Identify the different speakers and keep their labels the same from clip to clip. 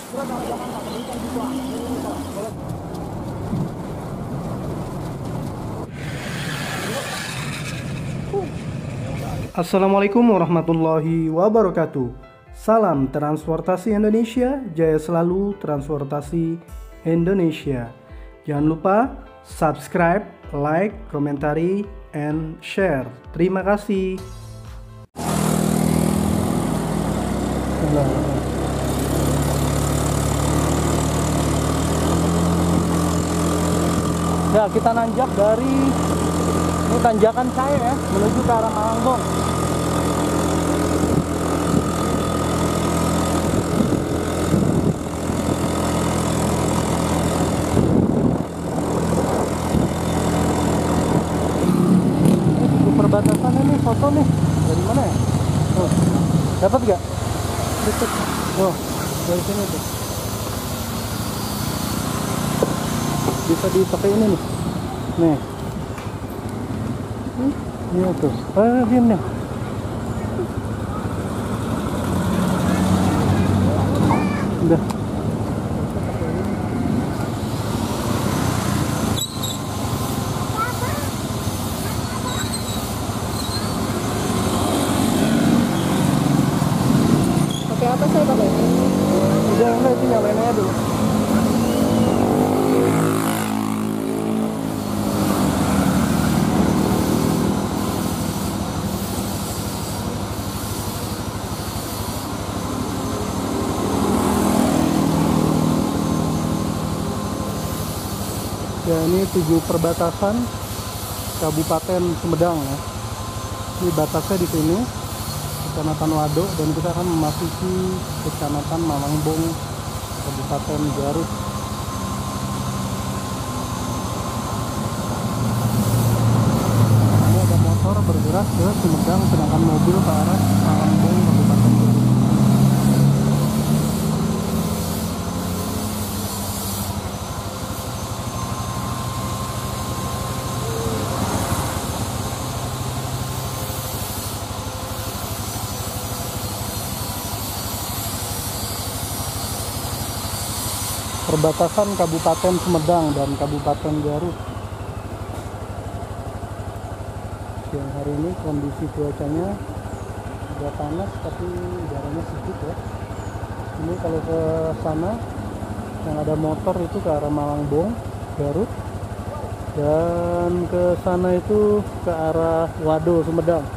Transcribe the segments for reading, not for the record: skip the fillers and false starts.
Speaker 1: Assalamualaikum warahmatullahi wabarakatuh. Salam transportasi Indonesia, jaya selalu transportasi Indonesia. Jangan lupa subscribe, like, komentari, and share. Terima kasih. Ya, kita nanjak dari ini tanjakan saya ya, menuju ke arah Malangbong. Ini perbatasan ini foto nih. Dari mana ya? Oh, dapat gak? Oh, dari sini tuh. Bisa dipakai ini nih. Nih. Iya tuh. Diam nih. Udah.
Speaker 2: Pakai apa saya pakai?
Speaker 1: Udah enggak, itu nyalain aja dulu. Ya, ini 7 perbatasan Kabupaten Sumedang ya. Ini batasnya di sini, Kecamatan Waduk, dan kita akan memasuki Kecamatan Malangbong, Kabupaten Garut. Ini ada motor bergerak ke Sumedang, sedangkan mobil ke arah Malangbong, Kabupaten Garut. Perbatasan Kabupaten Sumedang dan Kabupaten Garut. Siang hari ini kondisi cuacanya agak panas tapi udaranya sejuk ya. Ini kalau ke sana yang ada motor itu ke arah Malangbong, Garut, dan ke sana itu ke arah Wado, Sumedang.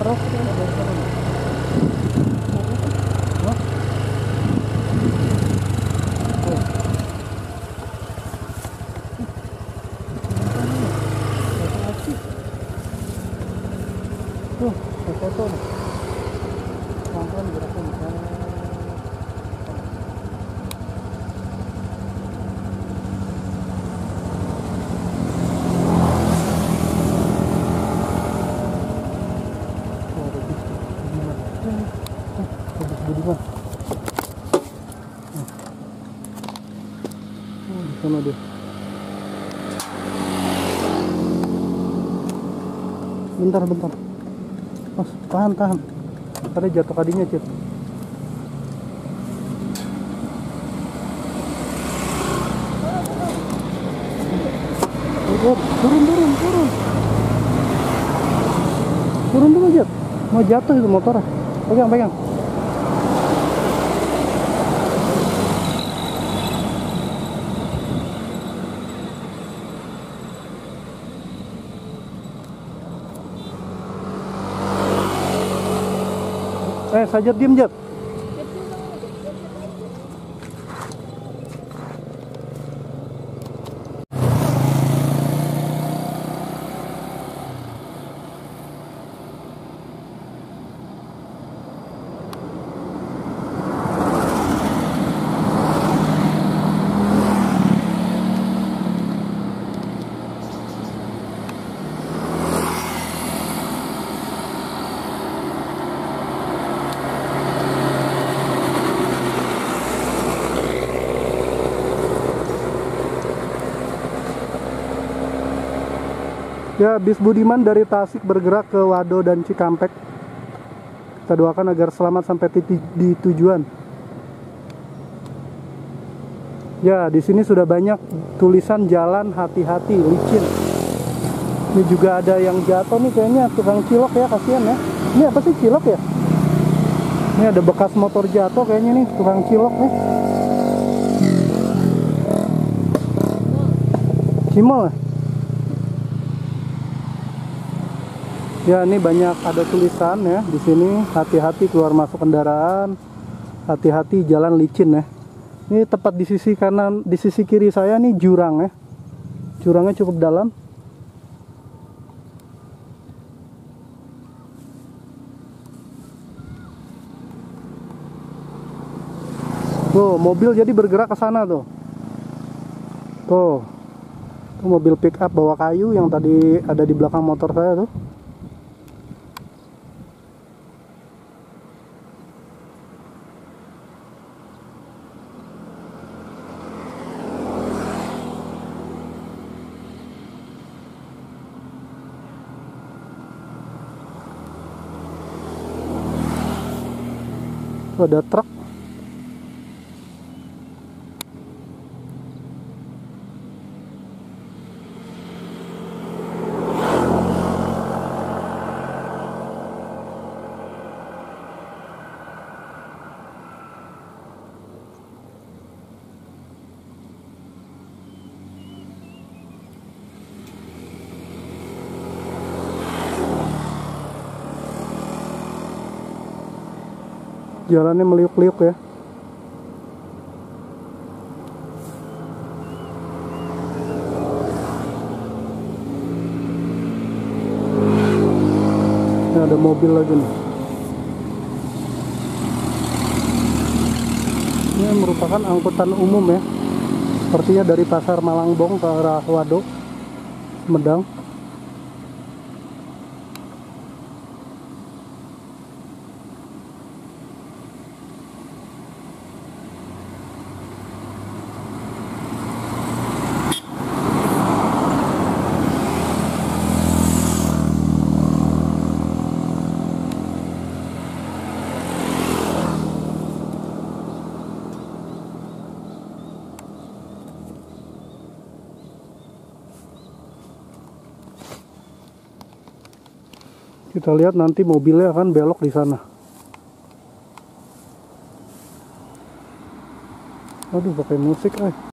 Speaker 1: loh. Dari sana nih. Hah? Oh. Tuh, foto nih. Pelan-pelan gerakan. Budiman. Oh, di sana dia. Bentar. Mas, tahan. Tadi jatuh kadinya, Cip. Oh, turun. Turun dulu, Cip. Mau jatuh itu motornya. Pegang. Sajat diem, Jat. Ya, bis Budiman dari Tasik bergerak ke Wado dan Cikampek. Kita doakan agar selamat sampai di tujuan. Ya, di sini sudah banyak tulisan jalan hati-hati, licin. Ini juga ada yang jatuh nih kayaknya, tukang cilok ya, kasihan ya. Ini apa sih, cilok ya? Ini ada bekas motor jatuh kayaknya nih, tukang cilok nih. Cimol ya? Ya, ini banyak ada tulisan ya di sini, hati-hati keluar masuk kendaraan, hati-hati jalan licin ya. Ini tepat di sisi kanan, di sisi kiri saya nih jurang ya. Jurangnya cukup dalam. Tuh, mobil jadi bergerak ke sana tuh. Tuh. Tuh mobil pick up bawa kayu yang tadi ada di belakang motor saya tuh. Tuh ada truk. Jalannya meliuk-liuk ya. Ini ada mobil lagi nih. Ini merupakan angkutan umum ya. Sepertinya dari Pasar Malangbong ke arah Wado, Medang. Kita lihat nanti mobilnya akan belok di sana. Aduh, pakai musik